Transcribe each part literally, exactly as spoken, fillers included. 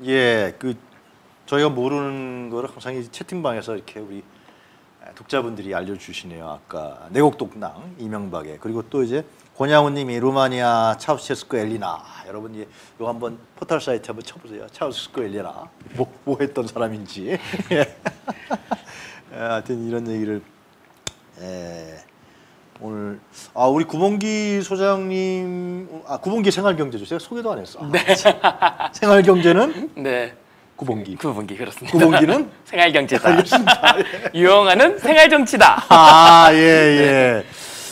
예, 그 저희가 모르는 거를 항상 이 채팅방에서 이렇게 우리 독자분들이 알려주시네요. 아까 내곡독낭 이명박의, 그리고 또 이제 권양훈님이 루마니아 차우셰스코 엘리나. 여러분 이제 이거 한번 포털 사이트 한번 쳐보세요. 차우셰스코 엘리나 뭐, 뭐 했던 사람인지. 예. 하여튼 이런 얘기를 예. 오늘 아 우리 구봉기 소장님 아 구봉기 생활경제죠. 제가 소개도 안 했어. 네. 아, 생활경제는 네. 구봉기. 구봉기 그렇습니다. 구봉기는 생활경제다. 유용하는 생활정치다. 아, 예, 예.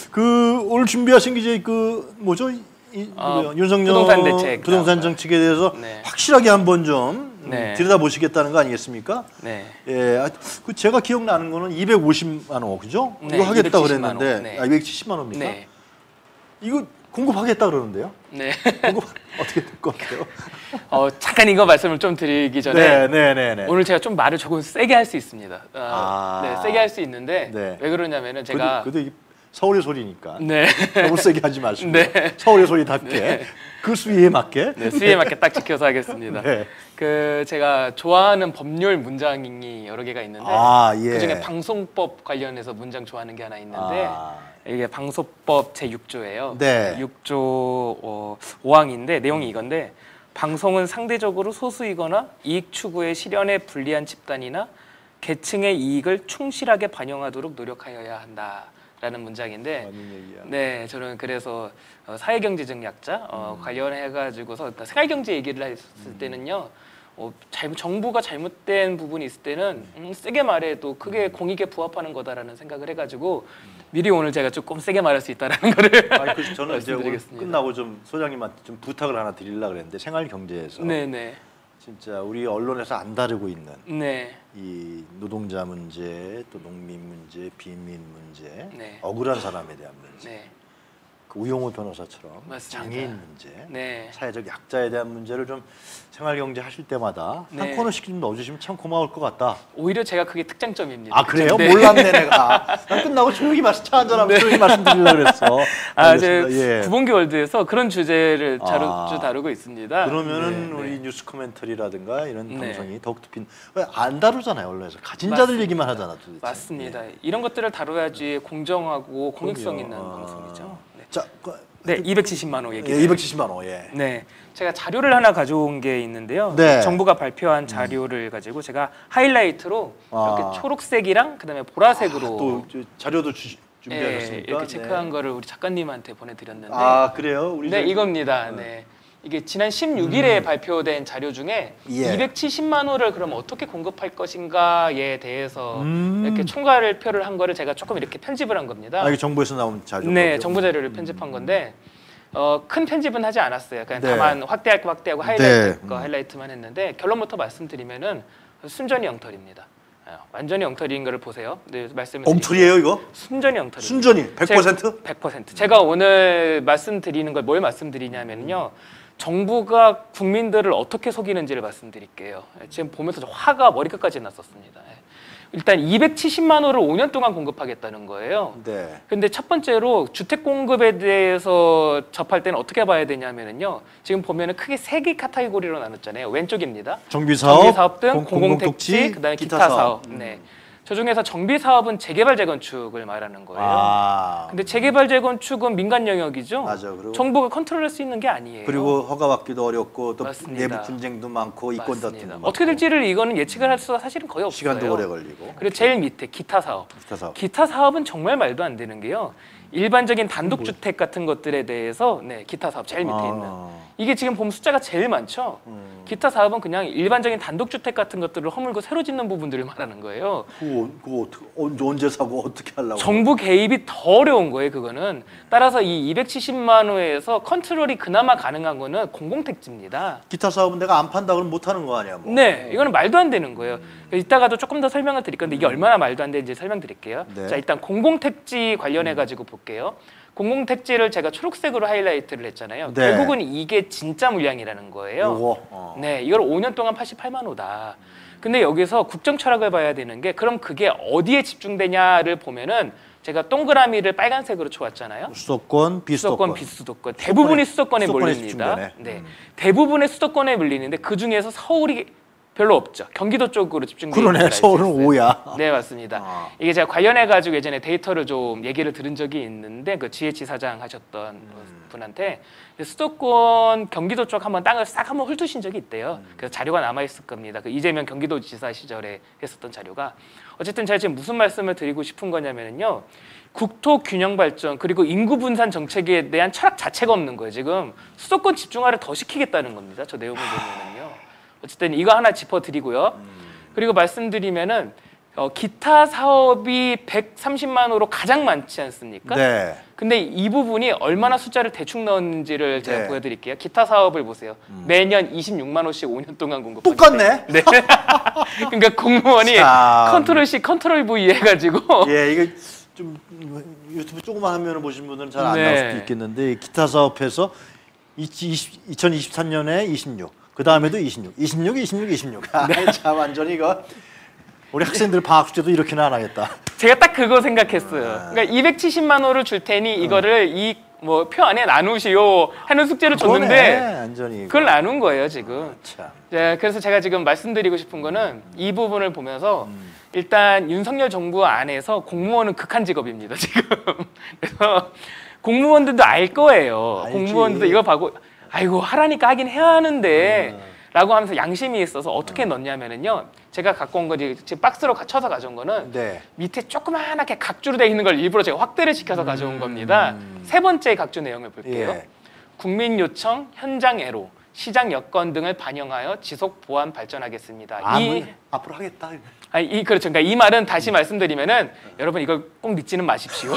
그 오늘 준비하신 게 그 뭐죠? 이, 어, 윤석열 부동산 대책, 부동산 정책에 대해서 네. 확실하게 한번 좀 네. 들여다보시겠다는 거 아니겠습니까? 네. 예, 아, 그 제가 기억나는 거는 이백오십만 원, 그죠? 네, 이거 하겠다 이백칠십만 그랬는데, 원. 네. 아, 이백칠십만 원입니까? 네. 이거 공급하겠다 그러는데요? 네. 공급 어떻게 될 것 같아요? 어, 잠깐 이거 말씀을 좀 드리기 전에 네, 네, 네, 네. 오늘 제가 좀 말을 조금 세게 할 수 있습니다. 어, 아. 네, 세게 할 수 있는데 네. 왜 그러냐면은 제가 그래도, 그래도 이게 서울의 소리니까 네. 너무 세게 하지 마시고 네. 서울의 소리답게 네. 그 수위에 맞게 네, 수위에 맞게 딱 지켜서 하겠습니다. 네. 그 제가 좋아하는 법률 문장이 여러 개가 있는데 아, 예. 그중에 방송법 관련해서 문장 좋아하는 게 하나 있는데 아. 이게 방송법 제육 조예요. 네. 육 조 어, 오 항인데 내용이 이건데 방송은 상대적으로 소수이거나 이익 추구의 실현에 불리한 집단이나 계층의 이익을 충실하게 반영하도록 노력하여야 한다라는 문장인데 맞는 얘기야. 네, 저는 그래서 어, 사회경제적 약자 어, 음. 관련해가지고서 그러니까 생활경제 얘기를 했을 음. 때는요. 어, 잘못, 정부가 잘못된 부분이 있을 때는 음, 세게 말해도 그게 공익에 부합하는 거다라는 생각을 해가지고 미리 오늘 제가 조금 세게 말할 수 있다라는 거를 아니, 그 저는 이제 오늘 말씀드리겠습니다. 끝나고 좀 소장님한테 좀 부탁을 하나 드리려고 그랬는데 생활 경제에서 네네 진짜 우리 언론에서 안 다루고 있는 네. 이 노동자 문제, 또 농민 문제, 빈민 문제, 네. 억울한 사람에 대한 문제, 네. 그 우용우 변호사처럼 맞습니다. 장애인 문제, 네. 사회적 약자에 대한 문제를 좀 생활 경제 하실 때마다 네. 한 코너씩 좀 넣어주시면 참 고마울 것 같다. 오히려 제가 그게 특장점입니다. 아 그래요? 네. 몰랐네 내가. 난 끝나고 조용히 말씀 차 한잔하면 네. 조용히 말씀드리려고 그랬어. 아, 제 알겠습니다. 예. 구봉기 월드에서 그런 주제를 자주 아. 다루고 있습니다. 그러면은 네, 우리 네. 뉴스 코멘터리라든가 이런 네. 방송이 더욱더 핀. 왜 안 다루잖아요 언론에서. 가진 자들 맞습니다. 얘기만 하잖아 도대체. 맞습니다. 예. 이런 것들을 다뤄야지 공정하고 공익성 그럼요. 있는 아. 방송이죠. 네, 자, 그, 네 이백칠십만 호 얘기. 예, 이백칠십만 원. 예. 네, 제가 자료를 하나 가져온 게 있는데요. 네. 정부가 발표한 자료를 가지고 제가 하이라이트로 아. 이렇게 초록색이랑 그다음에 보라색으로 또 저, 자료도 주, 예, 준비하셨습니까? 이렇게 체크한 네. 거를 우리 작가님한테 보내드렸는데 아 그래요? 우리 네 저기- 이겁니다. 네. 이게 지난 십육 일에 발표된 자료 중에 예. 이백칠십만 호를 그럼 어떻게 공급할 것인가에 대해서 음. 이렇게 총괄표를 한 거를 제가 조금 이렇게 편집을 한 겁니다. 아 이게 정부에서 나온 자료. 네, 정보 자료를 편집한 건데 어, 큰 편집은 하지 않았어요. 그냥 네. 다만 확대할 거 확대하고 하이라이트 네. 거 음. 하이라이트만 했는데 결론부터 말씀드리면은 순전히 엉터리입니다. 어, 완전히 엉터리인 거를 보세요. 네, 말씀을 엉터리예요 이거? 순전히 엉터리. 순전히 백 퍼센트? 백 퍼센트. 제가 오늘 말씀드리는 걸 뭘 말씀드리냐면요. 정부가 국민들을 어떻게 속이는지를 말씀드릴게요. 지금 보면서 화가 머리끝까지 났었습니다. 일단 이백칠십만 호를 오 년 동안 공급하겠다는 거예요. 네. 근데 첫 번째로 주택 공급에 대해서 접할 때는 어떻게 봐야 되냐면요. 지금 보면은 크게 세 개 카테고리로 나눴잖아요. 왼쪽입니다. 정비 사업, 정비 사업 등 공- 공공택지, 공공독지, 그다음에 기타 기타, 사업. 사업. 음. 네. 저 중에서 정비 사업은 재개발 재건축을 말하는 거예요. 아. 근데 재개발 재건축은 민간 영역이죠. 맞아. 그리고 정부가 컨트롤할 수 있는 게 아니에요. 그리고 허가 받기도 어렵고 또 맞습니다. 내부 분쟁도 많고 이권 맞습니다. 다툼도 많고 어떻게 될지를 이거는 예측을 할 수가 사실은 거의 없어요. 시간도 오래 걸리고. 그리고 제일 밑에 기타 사업. 기타 사업. 기타 사업은 정말 말도 안 되는 게요. 일반적인 단독주택 같은 것들에 대해서 네, 기타 사업 제일 밑에 아. 있는 이게 지금 보면 숫자가 제일 많죠. 음. 기타 사업은 그냥 일반적인 단독주택 같은 것들을 허물고 새로 짓는 부분들을 말하는 거예요. 그거, 그거 어떻게, 언제, 언제 사고 어떻게 하려고? 정부 개입이 더 어려운 거예요, 그거는. 따라서 이 이백칠십만 호에서 컨트롤이 그나마 가능한 거는 공공택지입니다. 기타 사업은 내가 안 판다 그러면 못 하는 거 아니야? 뭐. 네, 이거는 말도 안 되는 거예요. 이따가도 조금 더 설명을 드릴 건데 이게 얼마나 말도 안 되는지 설명드릴게요. 네. 자, 일단 공공택지 관련해 가지고 볼게요. 공공택지를 제가 초록색으로 하이라이트를 했잖아요. 네. 결국은 이게 진짜 물량이라는 거예요. 요거. 어. 네, 이걸 오 년 동안 팔십팔만 호다. 근데 여기서 국정 철학을 봐야 되는 게 그럼 그게 어디에 집중되냐를 보면은 제가 동그라미를 빨간색으로 쳐왔잖아요. 수도권, 비수도권. 수도권, 비수도권. 대부분이 수도권에 수도권에 몰립니다. 집중되네. 네, 음. 대부분의 수도권에 몰리는데 그 중에서 서울이 별로 없죠. 경기도 쪽으로 집중되어 있는 그러네. 서울은 오야. 네, 맞습니다. 아. 이게 제가 관련해 가지고 예전에 데이터를 좀 얘기를 들은 적이 있는데 그 지혜치 사장 하셨던 음. 분한테 수도권 경기도 쪽 한번 땅을 싹 한번 훑으신 적이 있대요. 음. 그래서 자료가 남아 있을 겁니다. 그 이재명 경기도지사 시절에 했었던 자료가. 어쨌든 제가 지금 무슨 말씀을 드리고 싶은 거냐면요. 국토 균형 발전 그리고 인구 분산 정책에 대한 철학 자체가 없는 거예요. 지금 수도권 집중화를 더 시키겠다는 겁니다. 저 내용을 보면은요. 어쨌든 이거 하나 짚어드리고요. 그리고 말씀드리면은 어, 기타 사업이 백삼십만 호로 가장 많지 않습니까? 네. 근데 이 부분이 얼마나 숫자를 대충 넣었는지를 제가 네. 보여드릴게요. 기타 사업을 보세요. 매년 이십육만 호씩 오 년 동안 공급하는데 똑같네. 네. 그러니까 공무원이 참. 컨트롤 C, 컨트롤 V 해가지고 예, 이게 좀 유튜브 조그만 화면을 보신 분들은 잘 안 네. 나올 수도 있겠는데 기타 사업에서 이천이십삼 년에 이십육, 그 다음에도 이십육, 이십육, 이십육, 이십육. 아, 참 완전히 이거 우리 학생들 방학 숙제도 이렇게는 안 하겠다. 제가 딱 그거 생각했어요. 그러니까 이백칠십만 호를 줄 테니 이거를 이 뭐 표 안에 나누시오 하는 숙제를 그거네, 줬는데 완전히 이거. 그걸 나눈 거예요 지금. 참. 네, 그래서 제가 지금 말씀드리고 싶은 거는 이 부분을 보면서 일단 윤석열 정부 안에서 공무원은 극한 직업입니다 지금. 그래서 공무원들도 알 거예요. 알지. 공무원들도 이거 보고 아이고 하라니까 하긴 해야 하는데 라고 하면서 양심이 있어서 어떻게 넣냐면은요. 제가 갖고 온 거지 지금 박스로 쳐서 가져온 거는 네. 밑에 조그마하게 각주로 되어 있는 걸 일부러 제가 확대를 시켜서 가져온 겁니다. 세 번째 각주 내용을 볼게요. 예. 국민 요청, 현장 애로, 시장 여건 등을 반영하여 지속 보완 발전하겠습니다. 아, 이, 뭐, 앞으로 하겠다. 아니, 이 그렇죠. 그러니까 이 말은 다시 말씀드리면은 여러분 이걸 꼭 믿지는 마십시오.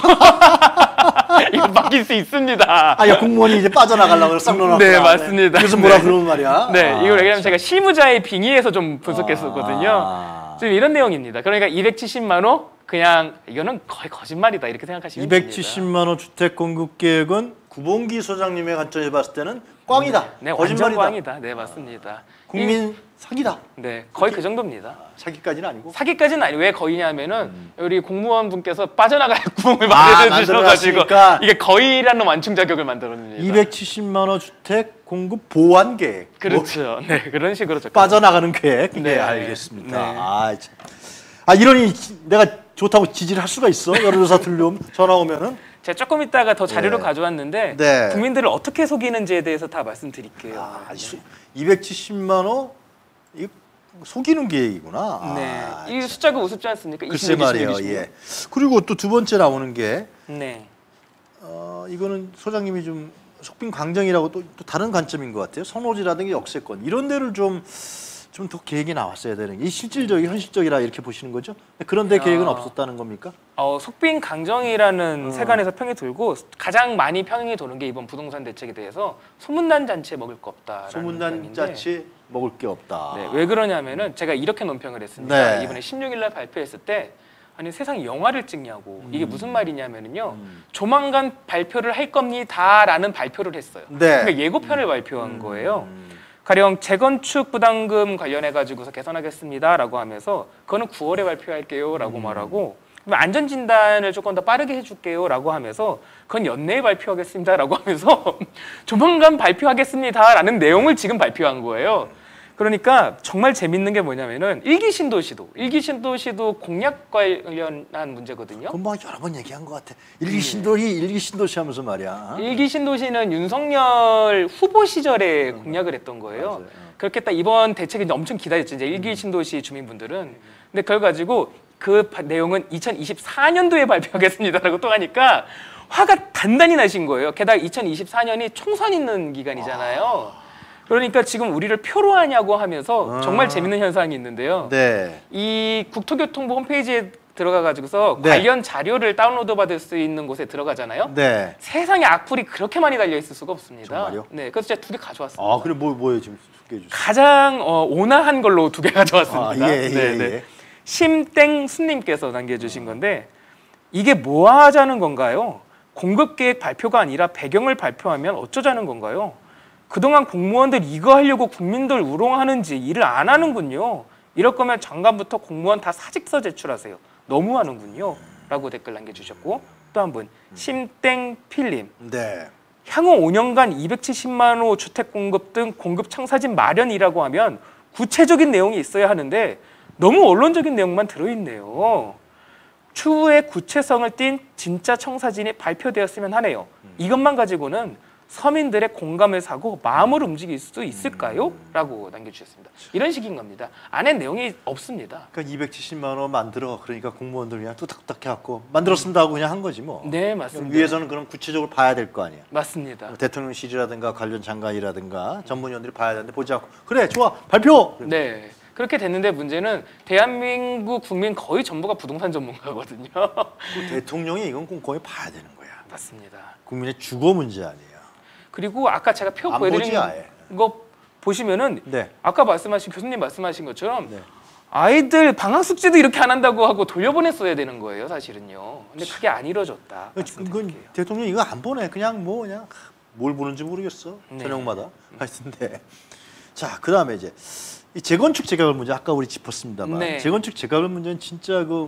이거 바뀔 수 있습니다. 아, 야, 공무원이 이제 빠져나가려고 쌍놓고. 네, 맞습니다. 그래서 뭐라 네. 그러는 말이야? 네, 아, 이걸 왜냐면 제가 실무자의 빙의에서 좀 분석했었거든요. 아. 지금 이런 내용입니다. 그러니까 이백칠십만 호 그냥 이거는 거의 거짓말이다 이렇게 생각하시면 됩니다. 이백칠십만 호 주택 공급 계획은 구봉기 소장님의 관점에 봤을 때는 꽝이다. 네, 완전 거짓말이다. 꽝이다. 네, 맞습니다. 국민 사기다. 이, 네, 거의 그 정도입니다. 사기까지는 아니고. 사기까지는 아니 왜 거의냐면은 우리 공무원 분께서 빠져나갈 구멍을 아, 만들어 주셔가지고 만들어놨으니까. 이게 거의라는 완충 자격을 만들어줍니다. 이백칠십만 호 주택 공급 보완 계획. 뭐 그렇죠. 네, 그런 식으로 적혀. 빠져나가는 계획. 네, 네. 알겠습니다. 네. 아, 참. 아, 이러니 내가 좋다고 지지를 할 수가 있어? 여론조사 들려오면 전화 오면은. 제가 조금 있다가 더 자료를 네. 가져왔는데 네. 국민들을 어떻게 속이는지에 대해서 다 말씀드릴게요. 아, 이백칠십만 호 이거 속이는 계획이구나. 네, 아, 이 숫자가 우습지 않습니까? 글쎄 이십육, 말이에요. 이십육, 이십육. 예. 그리고 또 두 번째 나오는 게 네. 어, 이거는 소장님이 좀 속빈 강정이라고 또, 또 다른 관점인 것 같아요. 선호지라든지 역세권 이런 데를 좀 좀 더 계획이 나왔어야 되는 게 이 실질적이 현실적이라 이렇게 보시는 거죠? 그런데 계획은 아. 없었다는 겁니까? 어, 속빈 강정이라는 어. 세간에서 평이 돌고 가장 많이 평이 도는 게 이번 부동산 대책에 대해서 소문난 잔치에 먹을 거 없다라는 소문난 표현인데 자치 먹을 게 없다. 네, 왜 그러냐면은 제가 이렇게 논평을 했습니다. 네. 이번에 십육 일 날 발표했을 때 아니 세상에 영화를 찍냐고 이게 무슨 말이냐면은요 음. 조만간 발표를 할 겁니다라는 발표를 했어요. 네. 그러니까 예고편을 발표한 거예요. 가령 재건축 부담금 관련해 가지고서 개선하겠습니다라고 하면서 그거는 구월에 발표할게요라고 음. 말하고 그럼 안전 진단을 조금 더 빠르게 해줄게요라고 하면서 그건 연내에 발표하겠습니다라고 하면서 조만간 발표하겠습니다라는 내용을 지금 발표한 거예요. 그러니까 정말 재밌는 게 뭐냐면은 일기 신도시도 일기 신도시도 공약 관련한 문제거든요. 그건 뭐 여러 번 얘기한 것 같아. 일기 신도시, 일기 신도시 하면서 말이야. 일기 신도시는 윤석열 후보 시절에 공약을 했던 거예요. 맞아요. 그렇겠다 이번 대책이 이제 엄청 기다렸죠. 이제 일기 신도시 주민분들은. 근데 그걸 가지고 그 바- 내용은 이천이십사 년도에 발표하겠습니다라고 또 하니까 화가 단단히 나신 거예요. 게다가 이천이십사 년이 총선 있는 기간이잖아요. 그러니까 지금 우리를 표로 하냐고 하면서 정말 아. 재밌는 현상이 있는데요. 네. 이 국토교통부 홈페이지에 들어가 가지고서 네. 관련 자료를 다운로드 받을 수 있는 곳에 들어가잖아요. 네. 세상에 악플이 그렇게 많이 달려 있을 수가 없습니다. 정말요? 네, 그래서 제가 두 개 가져왔습니다. 아, 그래 뭐 뭐예요 지금 소개해 주세요. 가장 어, 온화한 걸로 두 개 가져왔습니다. 아, 예, 예, 네, 네. 예. 심땡수님께서 남겨주신 건데 이게 뭐 하자는 건가요? 공급 계획 발표가 아니라 배경을 발표하면 어쩌자는 건가요? 그동안 공무원들 이거 하려고 국민들 우롱하는지 일을 안 하는군요. 이럴 거면 장관부터 공무원 다 사직서 제출하세요. 너무하는군요. 라고 댓글 남겨주셨고 또 한 분 심땡필님 네. 향후 오 년간 이백칠십만 호 주택 공급 등 공급 청사진 마련이라고 하면 구체적인 내용이 있어야 하는데 너무 언론적인 내용만 들어있네요. 추후에 구체성을 띤 진짜 청사진이 발표되었으면 하네요. 이것만 가지고는 서민들의 공감을 사고 마음을 움직일 수 있을까요? 라고 남겨주셨습니다. 이런 식인 겁니다. 안에 내용이 없습니다. 그러니까 이백칠십만 원 만들어 그러니까 공무원들 그냥 뚝딱뚝딱 해갖고 만들었습니다 하고 그냥 한 거지 뭐. 네, 맞습니다. 위에서는 그럼 구체적으로 봐야 될 거 아니야. 맞습니다. 뭐 대통령실이라든가 관련 장관이라든가 전문위원들이 봐야 되는데 보지 않고 그래 좋아 발표. 네. 그렇게 됐는데 문제는 대한민국 국민 거의 전부가 부동산 전문가거든요. 그 대통령이 이건 꼼꼼히 봐야 되는 거야. 맞습니다. 국민의 주거 문제 아니에요. 그리고 아까 제가 표 안 보여드린 보지, 아예. 거 보시면은 네. 아까 말씀하신 교수님 말씀하신 것처럼 네. 아이들 방학 숙제도 이렇게 안 한다고 하고 돌려보냈어야 되는 거예요, 사실은요. 근데 그게 안 이루어졌다. 그건 말씀드릴게요. 대통령 이거 안 보내. 그냥 뭐 그냥 뭘 보는지 모르겠어. 네. 저녁마다 하여튼데. 자, 그다음에 이제 이 재건축 재개발 문제 아까 우리 짚었습니다만 네. 재건축 재개발 문제는 진짜 그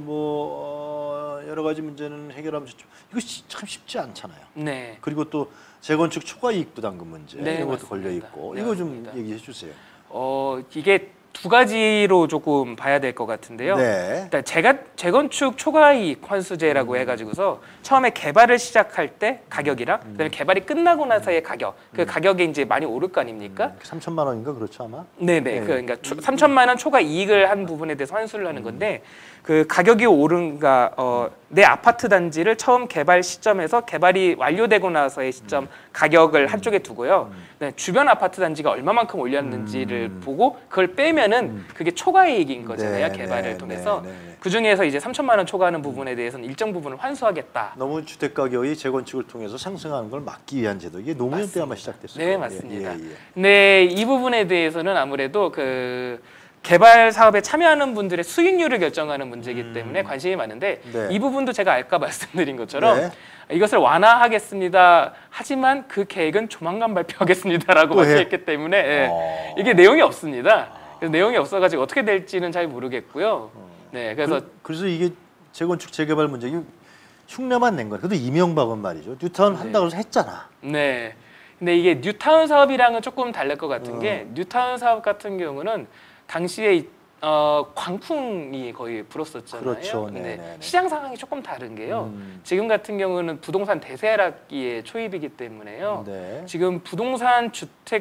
뭐 여러 가지 문제는 해결하면 좋죠. 이거 참 쉽지 않잖아요. 네. 그리고 또 재건축 초과 이익 부담금 문제 네, 이런 것도 맞습니다. 걸려 있고 네, 이거 맞습니다. 좀 얘기해 주세요. 어, 이게 두 가지로 조금 봐야 될 것 같은데요. 네. 일단 제가 재건축 초과이익 환수제라고 음. 해가지고서 처음에 개발을 시작할 때 가격이랑 음. 그다음에 개발이 끝나고 나서의 가격, 그 가격이 이제 많이 오를 거 아닙니까? 삼천만 원인가 그렇죠 아마? 네네. 네. 그 그러니까 삼천만 원 초과 이익을 한 부분에 대해서 환수를 하는 건데 그 가격이 오른가 어, 내 아파트 단지를 처음 개발 시점에서 개발이 완료되고 나서의 시점 가격을 한쪽에 두고요. 네, 주변 아파트 단지가 얼마만큼 올렸는지를 음. 보고 그걸 빼면은 그게 초과이익인 거잖아요. 네, 개발을 네, 통해서 네, 네. 그 중에서 이제 삼천만 원 초과하는 부분에 대해서는 일정 부분을 환수하겠다. 너무 주택 가격이 재건축을 통해서 상승하는 걸 막기 위한 제도 이게 노무현 때 아마 시작됐어요. 네, 맞습니다. 예, 예, 예. 근데 이 부분에 대해서는 아무래도 그 개발 사업에 참여하는 분들의 수익률을 결정하는 문제이기 음. 때문에 관심이 많은데 네. 이 부분도 제가 아까 말씀드린 것처럼 네. 이것을 완화하겠습니다. 하지만 그 계획은 조만간 발표하겠습니다라고 또 해? 말씀했기 때문에 예, 어. 이게 내용이 없습니다. 그래서 내용이 없어가지고 어떻게 될지는 잘 모르겠고요. 네, 그래서 그, 그래서 이게 재건축 재개발 문제 이게 흉내만 낸 거야. 그래도 이명박은 말이죠. 뉴타운 한다고 해서 했잖아. 네. 근데 이게 뉴타운 사업이랑은 조금 다를 것 같은 어. 게 뉴타운 사업 같은 경우는 당시에 어, 광풍이 거의 불었었잖아요. 그렇죠. 근데 네네네. 시장 상황이 조금 다른 게요. 음. 지금 같은 경우는 부동산 대세하락기에 초입이기 때문에요. 네. 지금 부동산 주택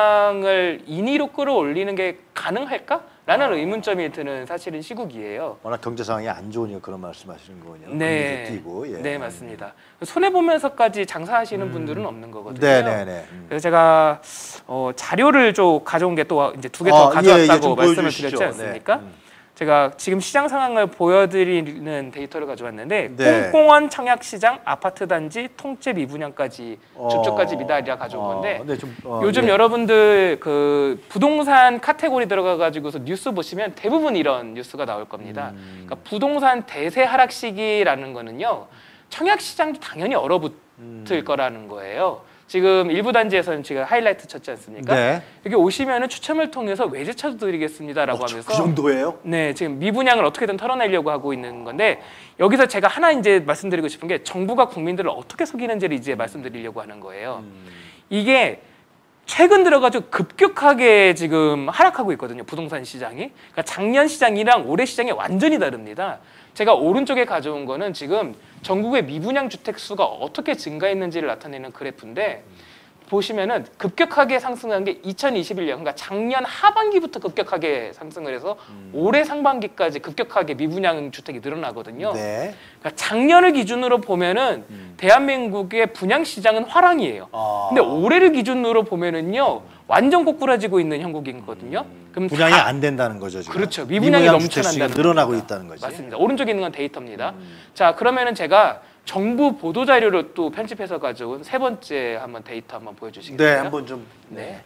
시장을 인위로 끌어올리는 게 가능할까라는 아. 의문점이 드는 사실은 시국이에요. 워낙 경제 상황이 안 좋으니까 그런 말씀하시는 거군요. 네, 금리도 뛰고, 예. 네 맞습니다. 손해 보면서까지 장사하시는 분들은 없는 거거든요. 네네네. 음. 그래서 제가 어, 자료를 좀 가져온 게 또 이제 두 개 아, 더 예, 예, 가져왔다고 좀 말씀을 보여주시죠. 드렸지 않습니까? 네. 음. 제가 지금 시장 상황을 보여드리는 데이터를 가져왔는데 네. 콩공원 청약시장 아파트 단지 통째 미분양까지 어. 쭉쭉까지 미달이라 가져온 건데 어, 네, 좀, 어, 요즘 예. 여러분들 그 부동산 카테고리 들어가 가지고서 뉴스 보시면 대부분 이런 뉴스가 나올 겁니다. 음. 그러니까 부동산 대세 하락 시기라는 거는요. 청약 시장도 당연히 얼어붙을 음. 거라는 거예요. 지금 일부 단지에서는 제가 하이라이트 쳤지 않습니까? 네. 여기 오시면은 추첨을 통해서 외제차도 드리겠습니다라고 어, 하면서 그 정도예요? 네, 지금 미분양을 어떻게든 털어내려고 하고 있는 건데 여기서 제가 하나 이제 말씀드리고 싶은 게 정부가 국민들을 어떻게 속이는지를 이제 말씀드리려고 하는 거예요. 음. 이게 최근 들어가지고 급격하게 지금 하락하고 있거든요. 부동산 시장이. 그러니까 작년 시장이랑 올해 시장이 완전히 다릅니다. 제가 오른쪽에 가져온 거는 지금 전국의 미분양 주택 수가 어떻게 증가했는지를 나타내는 그래프인데 보시면은 급격하게 상승한 게 이천이십일 년, 그러니까 작년 하반기부터 급격하게 상승을 해서 음. 올해 상반기까지 급격하게 미분양 주택이 늘어나거든요. 네. 그러니까 작년을 기준으로 보면은 음. 대한민국의 분양 시장은 화랑이에요. 아. 근데 올해를 기준으로 보면은요 완전 꼬꾸라지고 있는 형국이거든요. 그럼 분양이 다- 안 된다는 거죠 지금. 그렇죠. 미분양이 미분양 주택 넘쳐난다는 수익이 늘어나고 겁니다. 있다는 거지. 맞습니다. 오른쪽에 있는 건 데이터입니다. 음. 자 그러면은 제가 정부 보도 자료를 또 편집해서 가져온 세 번째 한번 데이터 한번 보여주시겠어요? 네, 한번 좀. 네.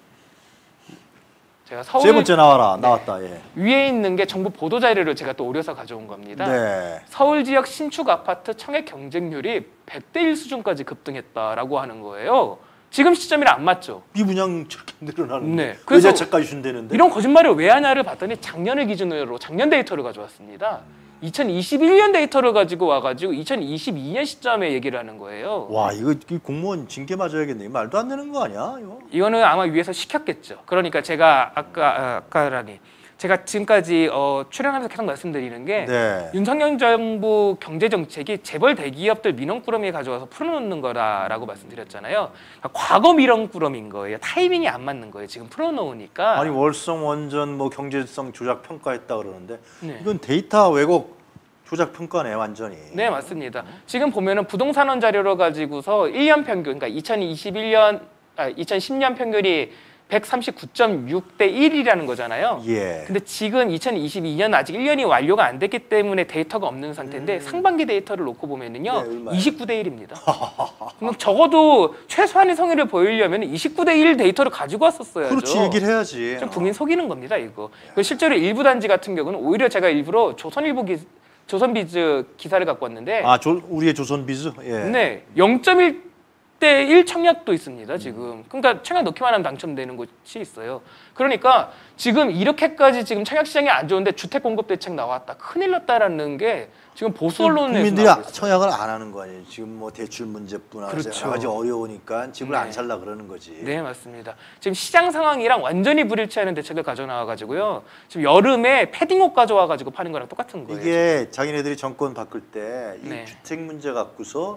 제가 서울 세 번째 나와라. 나왔다. 예. 위에 있는 게 정부 보도 자료를 제가 또 오려서 가져온 겁니다. 네. 서울 지역 신축 아파트 청약 경쟁률이 백 대 일 수준까지 급등했다라고 하는 거예요. 지금 시점이랑 안 맞죠? 미분양 저렇게 늘어나는. 네. 그래서 외제차까지 준다는데. 이런 거짓말을 왜 하냐를 봤더니 작년을 기준으로 작년 데이터를 가져왔습니다. 이천이십일 년 데이터를 가지고 와가지고 이천이십이 년 시점에 얘기를 하는 거예요. 와 이거 이 공무원 징계 맞아야겠네. 말도 안 되는 거 아니야? 이거? 이거는 아마 위에서 시켰겠죠. 그러니까 제가 아까 아, 아까라니 제가 지금까지 어, 출연하면서 계속 말씀드리는 게 네. 윤석열 정부 경제 정책이 재벌 대기업들 민원꾸러미 가져와서 풀어놓는 거다라고 말씀드렸잖아요. 그러니까 과거 민원꾸러미인 거예요. 타이밍이 안 맞는 거예요. 지금 풀어놓으니까. 아니 월성 원전 뭐 경제성 조작 평가했다 그러는데 네. 이건 데이터 왜곡 조작 평가네 완전히. 네 맞습니다. 지금 보면은 부동산원 자료로 가지고서 일 년 평균, 그러니까 이천이십일 년, 아, 이천십 년 평균이 백삼십구 점 육 대 일이라는 거잖아요. 예. 근데 지금 이천이십이 년 아직 일 년이 완료가 안 됐기 때문에 데이터가 없는 상태인데 음. 상반기 데이터를 놓고 보면은요 네, 얼마예요? 이십구 대 일입니다. 그럼 적어도 최소한의 성의를 보이려면 이십구 대 일 데이터를 가지고 왔었어야죠. 그렇지 얘기를 해야지. 좀 국민 속이는 겁니다 이거. 그리고 실제로 일부 단지 같은 경우는 오히려 제가 일부러 조선일보 기, 조선비즈 기사를 갖고 왔는데 아 조, 우리의 조선비즈. 예. 네 영 점 일 대 일 청약도 있습니다 지금. 그러니까 청약 넣기만 하면 당첨되는 곳이 있어요. 그러니까 지금 이렇게까지 지금 청약 시장이 안 좋은데 주택 공급 대책 나왔다 큰일 났다라는 게 지금 보수 언론에서 국민들이 나오고 있어요. 청약을 안 하는 거 아니에요. 지금 뭐 대출 문제뿐 아니라 그렇죠. 여러 가지 어려우니까 집을 네. 안 살라 그러는 거지. 네 맞습니다. 지금 시장 상황이랑 완전히 불일치하는 대책을 가져 나와 가지고요. 지금 여름에 패딩옷 가져와 가지고 파는 거랑 똑같은 거예요. 이게 자기네들이 정권 바꿀 때 이 네. 주택 문제 갖고서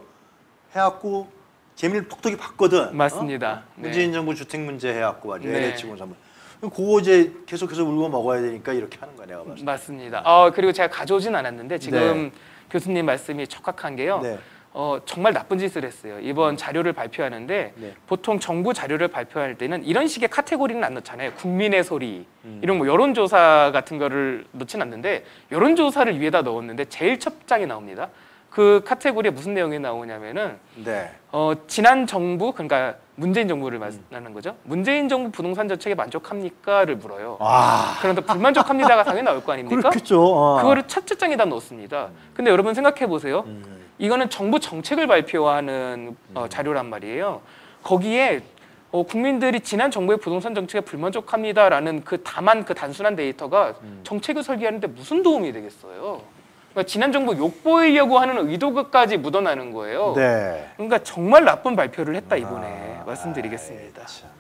해갖고 재미를 톡톡히 봤거든. 맞습니다. 어? 네. 문재인 정부 주택 문제 해갖고 말이야. 네. 엘에이치 삼 그거 이제 계속해서 울고 먹어야 되니까 이렇게 하는 거야 내가 봤을 때. 맞습니다. 어, 그리고 제가 가져오진 않았는데 지금 네. 교수님 말씀이 적확한 게요. 네. 어, 정말 나쁜 짓을 했어요. 이번 자료를 발표하는데 네. 보통 정부 자료를 발표할 때는 이런 식의 카테고리는 안 넣잖아요. 국민의 소리 음. 이런 뭐 여론조사 같은 거를 넣진 않는데 여론조사를 위에다 넣었는데 제일 첫 장에 나옵니다. 그 카테고리에 무슨 내용이 나오냐면은 네. 어, 지난 정부 그러니까 문재인 정부를 말하는 거죠. 문재인 정부 부동산 정책에 만족합니까를 물어요. 아. 그런데 불만족합니다가 당연히 나올 거 아닙니까? 그렇겠죠. 어. 그거를 첫째 장에다 넣습니다. 근데 여러분 생각해 보세요. 음. 이거는 정부 정책을 발표하는 어, 자료란 말이에요. 거기에 어, 국민들이 지난 정부의 부동산 정책에 불만족합니다라는 그 다만 그 단순한 데이터가 음. 정책을 설계하는데 무슨 도움이 되겠어요? 그러니까 지난 정부 욕보이려고 하는 의도까지 묻어나는 거예요. 네. 그러니까 정말 나쁜 발표를 했다 이번에 아, 말씀드리겠습니다. 아이, 참.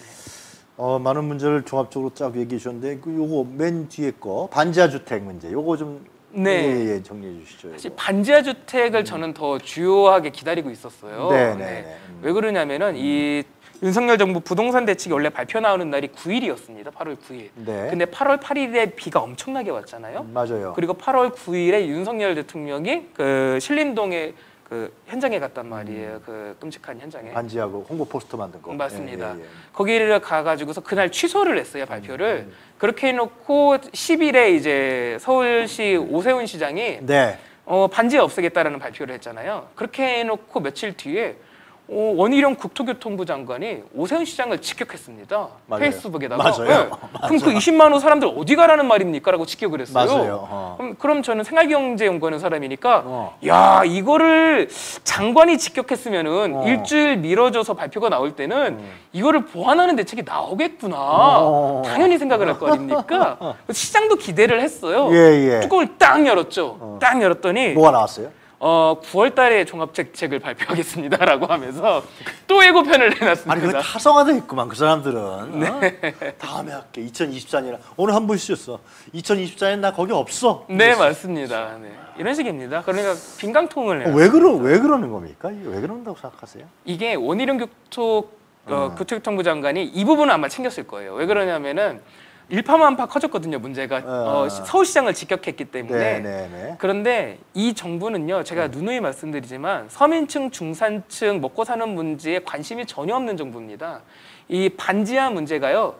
어, 많은 문제를 종합적으로 쫙 얘기해 주셨는데 그 요거 맨 뒤에 거 반지하 주택 문제 요거 좀 네. 예, 예, 정리해 주시죠. 사실 요거. 반지하 주택을 저는 더 주요하게 기다리고 있었어요. 네, 네, 네. 음. 왜 그러냐면은 이 윤석열 정부 부동산 대책이 원래 발표 나오는 날이 구 일이었습니다. 팔월 구 일. 네. 근데 팔월 팔 일에 비가 엄청나게 왔잖아요. 음, 맞아요. 그리고 팔월 구 일에 윤석열 대통령이 그 신림동에 그 현장에 갔단 말이에요. 그 끔찍한 현장에. 반지하고 홍보 포스터 만든 거. 맞습니다. 예, 예, 예. 거기를 가가지고서 그날 취소를 했어요 발표를. 음. 그렇게 해놓고 십 일에 이제 서울시 오세훈 시장이 네. 어, 반지에 없애겠다라는 발표를 했잖아요. 그렇게 해놓고 며칠 뒤에 어, 원희룡 국토교통부 장관이 오세훈 시장을 직격했습니다. 맞아요. 페이스북에다가. 맞아요. 네. 그럼 그 이십만 호 사람들 어디 가라는 말입니까? 라고 직격을 했어요. 맞아요. 어. 그럼, 그럼 저는 생활경제 연구하는 사람이니까 어. 야 이거를 장관이 직격했으면은 어. 일주일 미뤄져서 발표가 나올 때는 음. 이거를 보완하는 대책이 나오겠구나. 어. 당연히 생각을 할 거 아닙니까? 시장도 기대를 했어요. 예, 예. 뚜껑을 딱 열었죠. 어. 딱 열었더니 뭐가 나왔어요? 어, 구월 달에 종합책을 발표하겠습니다라고 하면서 또 예고편을 내놨습니다. 아니 그 타성화돼 있구만 그 사람들은. 네. 어? 다음에 할게. 이천이십사 년 오늘 한 분 쓰셨어. 이천이십사 년 나 거기 없어. 네 맞습니다. 네. 이런 식입니다. 그러니까 빈강통을 어, 내요. 왜 그러 왜 그러는 겁니까? 이게 왜 그런다고 생각하세요? 이게 원희룡 교토 어, 어. 교토교통부 장관이 이 부분은 아마 챙겼을 거예요. 왜 그러냐면은 일파만파 커졌거든요. 문제가 어. 어, 시- 서울시장을 직격했기 때문에. 네, 네, 네. 그런데 이 정부는요, 제가 누누이 말씀드리지만 서민층, 중산층 먹고 사는 문제에 관심이 전혀 없는 정부입니다. 이 반지하 문제가요,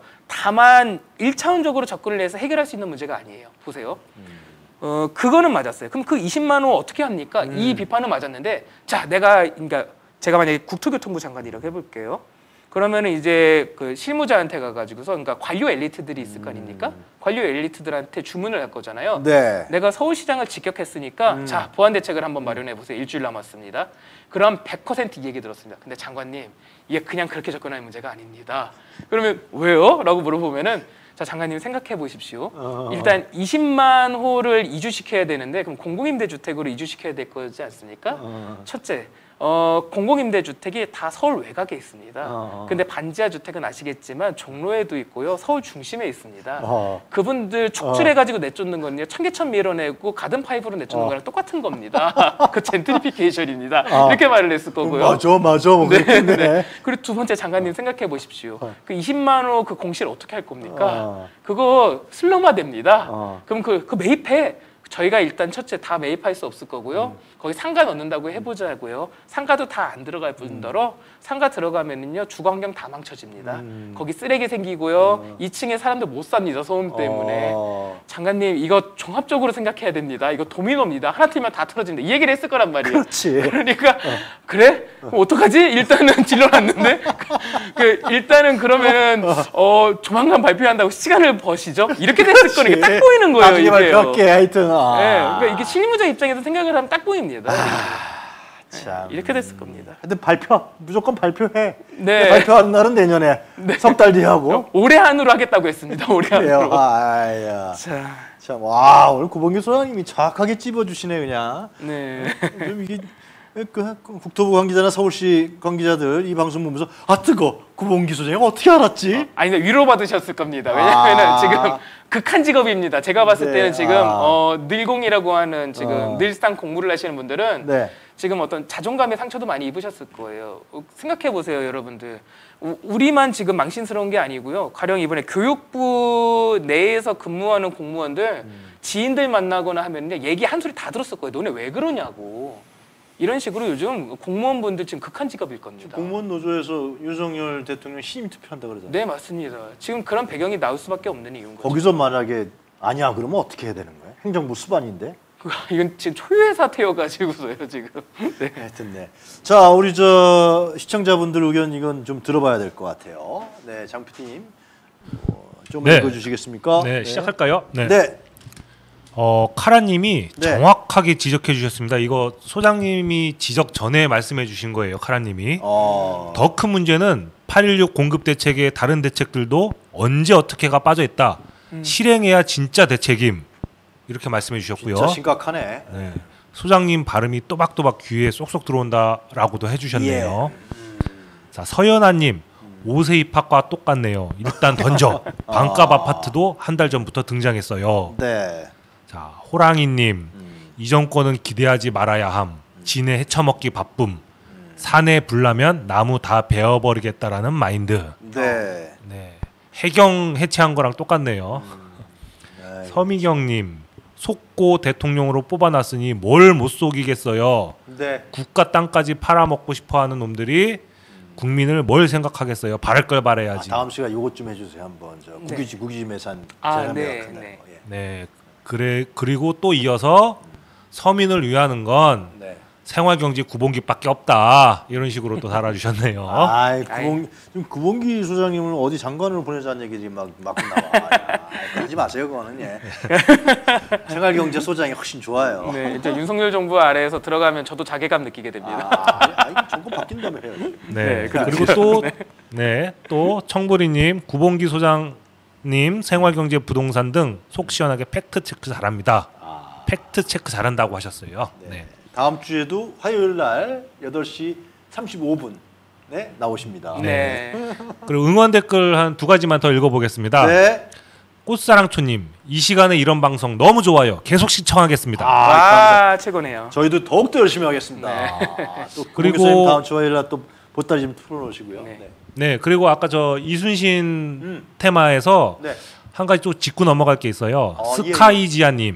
다만 일차원적으로 접근을 해서 해결할 수 있는 문제가 아니에요. 보세요. 어, 그거는 맞았어요. 그럼 그 이십만 호 어떻게 합니까? 음. 이 비판은 맞았는데, 자, 내가 그러니까 제가 만약에 국토교통부 장관이라고 해볼게요. 그러면은 이제 그 실무자한테 가가지고서 그러니까 관료 엘리트들이 있을 거 아닙니까? 관료 엘리트들한테 주문을 할 거잖아요. 네. 내가 서울시장을 직격했으니까 음. 자 보완 대책을 한번 마련해 보세요. 일주일 남았습니다. 그럼 백 퍼센트 이 얘기 들었습니다. 근데 장관님 이게 그냥 그렇게 접근하는 문제가 아닙니다. 그러면 왜요? 라고 물어보면은 자, 장관님 생각해 보십시오. 어. 일단 이십만 호를 이주시켜야 되는데 그럼 공공임대주택으로 이주시켜야 될 거지 않습니까? 어. 첫째, 어, 공공임대주택이 다 서울 외곽에 있습니다. 어. 근데 반지하 주택은 아시겠지만 종로에도 있고요, 서울 중심에 있습니다. 어. 그분들 축출해가지고 내쫓는 건요, 청계천 밀어내고 가든 파이브로 내쫓는 어. 거랑 똑같은 겁니다. 그 젠트리피케이션입니다. 어. 이렇게 말을 했을 거고요. 맞아, 맞아. 뭐 네, 그렇겠네. 네. 그리고 두 번째 장관님 생각해 보십시오. 어. 그 이십만 호 그 공실 어떻게 할 겁니까? 어. 그거 슬럼화 됩니다. 어. 그럼 그, 그 매입해. 저희가 일단 첫째 다 매입할 수 없을 거고요. 음. 거기 상가 넣는다고 해보자고요. 상가도 다 안 들어갈 뿐더러 상가 들어가면은요 주거 환경 다 망쳐집니다. 음. 거기 쓰레기 생기고요. 어. 이 층에 사람들 못 삽니다. 소음 때문에. 어. 장관님 이거 종합적으로 생각해야 됩니다. 이거 도미노입니다. 하나 틀면 다 틀어집니다. 이 얘기를 했을 거란 말이에요. 그렇지. 그러니까 그래? 그럼 어떡하지? 일단은 질러놨는데 그 일단은 그러면은 어 조만간 발표한다고 시간을 버시죠? 이렇게 됐을 거는 이게 딱 보이는 거예요. 나중에 이게요. 발표할게 하여튼. 아. 네, 그러니까 이게 실무자 입장에서 생각을 하면 딱 보입니다. 참. 이렇게 됐을 겁니다. 근데 발표 무조건 발표해. 네. 발표하는 날은 내년에 석 달 뒤에 하고. 올해 안으로 하겠다고 했습니다. 올해 그래요. 안으로. 아야. 자, 참, 와 오늘 구봉규 소장님이 정확하게 찝어주시네 그냥. 네. 좀 이게 그 국토부 관계자나 서울시 관계자들 이 방송 보면서 아 뜨거 구봉규 소장이 어떻게 알았지? 아니, 근데 위로 받으셨을 겁니다. 왜냐면은 아. 지금 극한 직업입니다. 제가 봤을 네. 때는 지금 아. 어, 늘공이라고 하는 지금 어. 늘상 공부를 하시는 분들은 네. 지금 어떤 자존감의 상처도 많이 입으셨을 거예요. 어, 생각해 보세요, 여러분들. 우, 우리만 지금 망신스러운 게 아니고요. 가령 이번에 교육부 내에서 근무하는 공무원들 음. 지인들 만나거나 하면요, 얘기 한 소리 다 들었을 거예요. 너네 왜 그러냐고. 이런 식으로 요즘 공무원분들 지금 극한 직업일 겁니다. 공무원 노조에서 윤석열 대통령 신임 투표한다 그러잖아요. 네, 맞습니다. 지금 그런 배경이 나올 수밖에 없는 이유인 거죠. 거기서 만약에 아니야 그러면 어떻게 해야 되는 거예요? 행정부 수반인데. 그, 이건 지금 초유의 사태여가지고서요 지금. 네. 하여튼 네. 자 우리 저 시청자분들 의견 이건 좀 들어봐야 될 것 같아요. 네, 장 피디님 어, 좀 네. 읽어주시겠습니까? 네, 시작할까요? 네. 네. 어, 카라님이 네. 정확하게 지적해 주셨습니다. 이거 소장님이 지적 전에 말씀해 주신 거예요, 카라님이. 어. 더 큰 문제는 팔일육 공급 대책의 다른 대책들도 언제 어떻게가 빠져 있다. 음. 실행해야 진짜 대책임. 이렇게 말씀해 주셨고요. 진짜 심각하네. 네. 소장님 발음이 또박또박 귀에 쏙쏙 들어온다라고도 해주셨네요. 예. 자, 서연아님 오세 입학과 똑같네요. 일단 던져. 반값 아파트도 한 달 전부터 등장했어요. 네. 자, 호랑이님 음. 이 정권은 기대하지 말아야 함. 진해 헤쳐먹기 바쁨. 산에 불나면 나무 다 베어버리겠다라는 마인드. 네. 네, 해경 해체한 거랑 똑같네요. 네. 서미경님 속고 대통령으로 뽑아놨으니 뭘 못 속이겠어요. 네. 국가 땅까지 팔아먹고 싶어하는 놈들이 국민을 뭘 생각하겠어요. 바랄 걸 아, 바라야지. 다음 시간 요것 좀 해주세요 한번. 저 네. 국유지 국유지 매산 아, 제한 네, 매각한다는 네. 거. 예. 네, 그래 그리고 또 이어서 서민을 위하는 건 네. 생활경제 구봉기밖에 없다. 이런 식으로 또 달아주셨네요. 아이 구봉 지금 구봉기 소장님을 어디 장관으로 보내자는 얘기들이 막 막고 나와. 야, 그러지 마세요 그거는 예. 생활경제 소장이 훨씬 좋아요. 네, 이제 윤석열 정부 아래에서 들어가면 저도 자괴감 느끼게 됩니다. 아, 아니, 정권 바뀐다며 해요. 네, 네, 그리고 또 네, 또 청보리님, 구봉기 소장님 생활경제 부동산 등 속 시원하게 팩트 체크 잘합니다. 아, 팩트 체크 잘한다고 하셨어요. 네. 네. 다음 주에도 화요일 날 여덟 시 삼십오 분에 나오십니다. 네. 그리고 응원 댓글 한 두 가지만 더 읽어보겠습니다. 네. 꽃사랑초님, 이 시간에 이런 방송 너무 좋아요. 계속 시청하겠습니다. 아, 감사합니다. 아, 최고네요. 저희도 더욱더 열심히 하겠습니다. 네. 아, 또 그리고- 그리고 다음 주 화요일 날 또 보따리 좀 풀어놓으시고요. 네. 네. 네, 그리고 아까 저 이순신 음. 테마에서 네. 한 가지 또 짚고 넘어갈 게 있어요. 어, 예, 스카이지아님,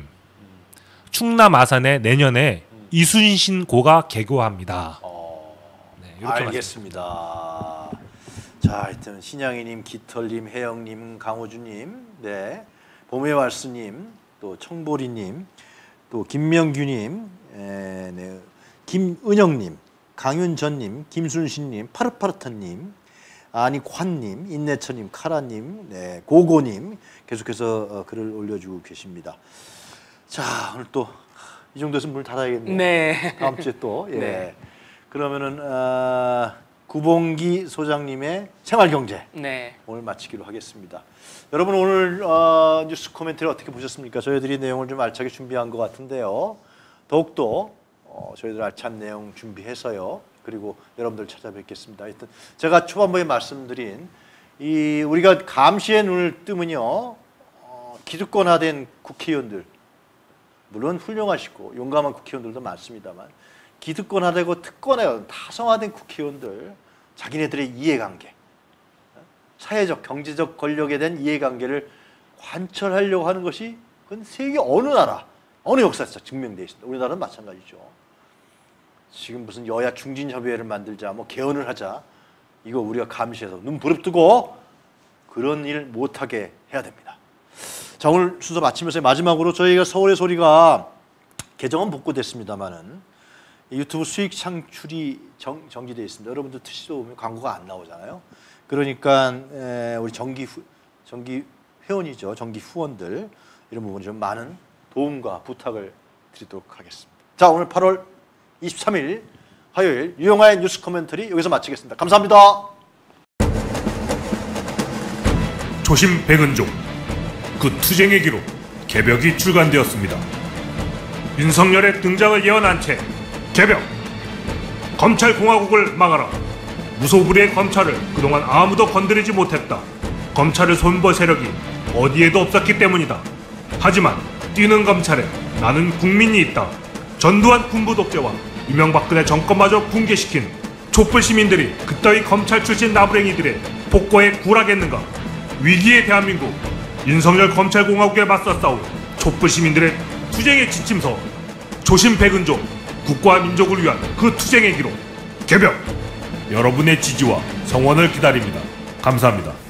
충남 아산에 내년에 이순신 고가 개교합니다. 어, 네, 이렇게 알겠습니다. 자, 하여튼 신양이님, 깃털님, 혜영님, 강호주님, 네, 봄의 왈스님, 또 청보리님, 또 김명규님, 에, 네, 김은영님, 강윤전님, 김순신님, 파릇파릇한님, 아니관님, 인내처님, 카라님, 네, 고고님 계속해서 어, 글을 올려주고 계십니다. 자, 오늘 또 이 정도에서 문 닫아야겠네요. 네. 다음 주에 또 예. 네. 그러면은 아, 구봉기 소장님의 생활경제 네. 오늘 마치기로 하겠습니다. 여러분 오늘 어, 뉴스 코멘트를 어떻게 보셨습니까? 저희들이 내용을 좀 알차게 준비한 것 같은데요. 더욱더 어, 저희들 알찬 내용 준비해서요. 그리고 여러분들 찾아뵙겠습니다. 하여튼 제가 초반부에 말씀드린 이 우리가 감시의 눈을 뜨면요. 어, 기득권화된 국회의원들 물론 훌륭하시고 용감한 국회의원들도 많습니다만 기득권화되고 특권화된 타성화된 국회의원들 자기네들의 이해관계 사회적 경제적 권력에 대한 이해관계를 관철하려고 하는 것이 그건 세계 어느 나라 어느 역사에서 증명되어 있습니다. 우리나라는 마찬가지죠. 지금 무슨 여야 중진협의회를 만들자 뭐 개헌을 하자 이거 우리가 감시해서 눈 부릅뜨고 그런 일 못하게 해야 됩니다. 자 오늘 순서 마치면서 마지막으로 저희가 서울의 소리가 개정은 복구됐습니다마는 유튜브 수익 창출이 정, 정지되어 있습니다. 여러분들 트시도 보면 광고가 안 나오잖아요. 그러니까 에, 우리 정기 후, 정기 회원이죠. 정기 후원들 이런 부분에 좀 많은 도움과 부탁을 드리도록 하겠습니다. 자 오늘 팔월 이십삼일 화요일 유영하의 뉴스 코멘터리 여기서 마치겠습니다. 감사합니다. 조심 백은종 그 투쟁의 기록 개벽이 출간되었습니다. 윤석열의 등장을 예언한 채 개벽 검찰공화국을 막아라. 무소불위의 검찰을 그동안 아무도 건드리지 못했다. 검찰을 손볼 세력이 어디에도 없었기 때문이다. 하지만 뛰는 검찰에 나는 국민이 있다. 전두환 군부 독재와 이명박근혜 정권마저 붕괴시킨 촛불 시민들이 그따위 검찰 출신 나부랭이들의 폭거에 굴하겠는가. 위기의 대한민국 윤석열 검찰공화국에 맞서 싸울 촛불 시민들의 투쟁의 지침서 조심 백은종 국가와 민족을 위한 그 투쟁의 기록 개벽 여러분의 지지와 성원을 기다립니다. 감사합니다.